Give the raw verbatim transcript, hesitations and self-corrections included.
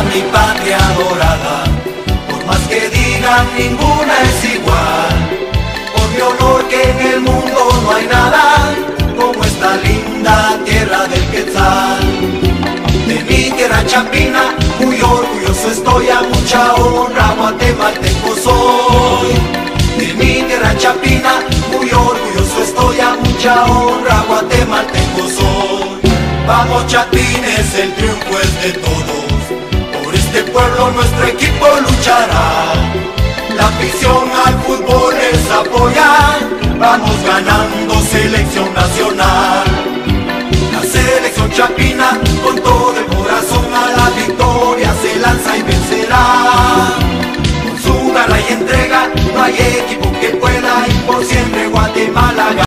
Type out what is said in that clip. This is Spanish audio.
mi patria dorada, por más que digan ninguna es igual. Por mi honor que en el mundo no hay nada como esta linda tierra del Quetzal. De mi tierra chapina muy orgulloso estoy, a mucha honra guatemalteco soy. De mi tierra chapina muy orgulloso estoy, a mucha honra guatemalteco soy. Vamos chapines, el triunfo es de todos, por este pueblo nuestro equipo luchará. La afición al fútbol es apoyar, vamos ganando selección nacional. La selección chapina con todo el corazón a la victoria se lanza y vencerá. Con su garra y entrega no hay equipo que pueda ir por siempre Guatemala.